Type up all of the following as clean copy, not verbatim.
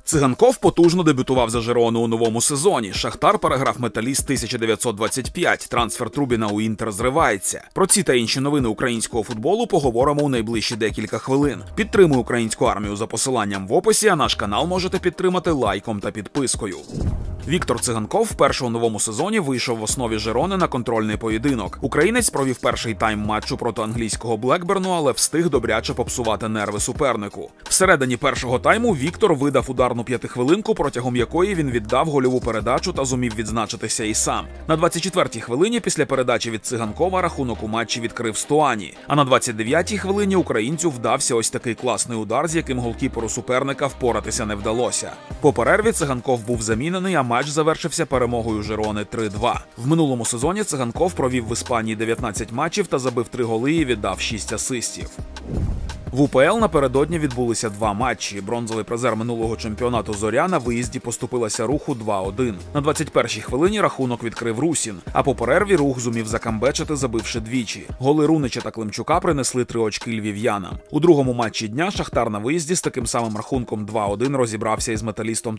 Циганков потужно дебютував за Жирону у новому сезоні. Шахтар переграв Металіст 1925. Трансфер Трубіна у Інтер зривається. Про ці та інші новини українського футболу поговоримо у найближчі декілька хвилин. Підтримуй українську армію за посиланням в описі, а наш канал можете підтримати лайком та підпискою. Віктор Циганков вперше у новому сезоні вийшов в основі Жирони на контрольний поєдинок. Українець провів перший тайм матчу проти англійського Блекберну, але встиг добряче попсувати нерви супернику. Всередині першого тайму Віктор видав ударну п'ятихвилинку, протягом якої він віддав гольову передачу та зумів відзначитися і сам. На 24-й хвилині після передачі від Циганкова рахунок у матчі відкрив Стуані. А на 29-й хвилині українцю вдався ось такий класний удар, з яким голкіперу суперника впоратися не вдалося. По перерві Циганков був замінений, а матч завершився перемогою Жирони 3-2. В минулому сезоні Циганков провів в Іспанії 19 матчів та забив 3 голи і віддав 6 асистів. В УПЛ напередодні відбулися 2 матчі. Бронзовий призер минулого чемпіонату «Зоря» на виїзді поступилася Руху 2-1. На 21-й хвилині рахунок відкрив Русін, а по перерві Рух зумів закамбечити, забивши двічі. Голи Рунича та Климчука принесли 3 очки львів'янам. У другому матчі дня Шахтар на виїзді з таким самим рахунком 2-1 розібрався із Металістом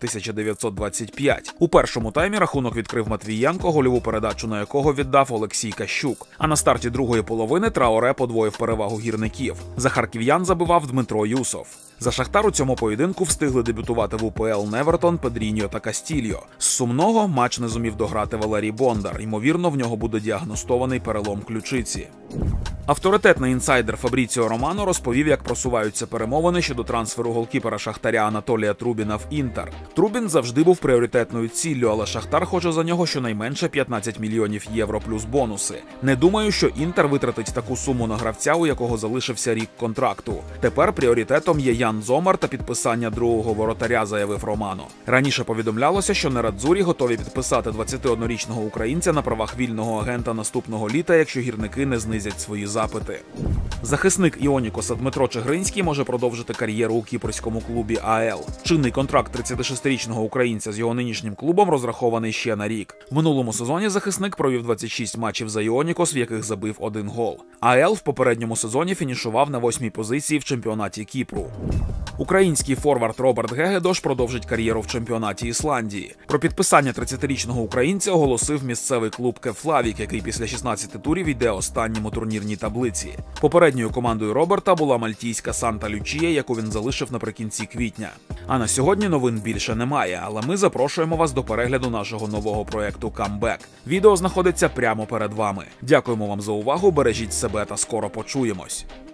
1925. У першому таймі рахунок відкрив Матвієнко, гольову передачу на якого віддав Олексій Кащук. А на старті другої половини Траоре подвоїв перевагу гірників. За харків'ян забивав Дмитро Юсов. За Шахтар у цьому поєдинку встигли дебютувати в УПЛ Невертон, Педріньо та Кастільо. З сумного матч не зумів дограти Валерій Бондар. Ймовірно, в нього буде діагностований перелом ключиці. Авторитетний інсайдер Фабріціо Романо розповів, як просуваються перемовини щодо трансферу голкіпера Шахтаря Анатолія Трубіна в Інтер. Трубін завжди був пріоритетною ціллю, але Шахтар хоче за нього щонайменше 15 мільйонів євро плюс бонуси. Не думаю, що Інтер витратить таку суму на гравця, у якого залишився рік контракту. Тепер пріоритетом є Ян Зомар та підписання другого воротаря, заявив Романо. Раніше повідомлялося, що нерадзурі готові підписати 21-річного українця на правах вільного агента наступного літа, якщо гірники не знизять свої запити. Захисник Іонікоса Дмитро Чигринський може продовжити кар'єру у кіпрському клубі АЕЛ. Чинний контракт 36-річного українця з його нинішнім клубом розрахований ще на рік. В минулому сезоні захисник провів 26 матчів за Іонікос, в яких забив 1 гол. АЕЛ в попередньому сезоні фінішував на 8-й позиції в чемпіонаті Кіпру. Український форвард Роберт Гегедош продовжить кар'єру в чемпіонаті Ісландії. Про підписання 30-річного українця оголосив місцевий клуб Кефлавік, який після 16 турів йде останнім у турнірній таблиці. Попередньою командою Роберта була мальтійська Санта Лючія, яку він залишив наприкінці квітня. А на сьогодні новин більше немає, але ми запрошуємо вас до перегляду нашого нового проєкту «Камбек». Відео знаходиться прямо перед вами. Дякуємо вам за увагу, бережіть себе та скоро почуємось.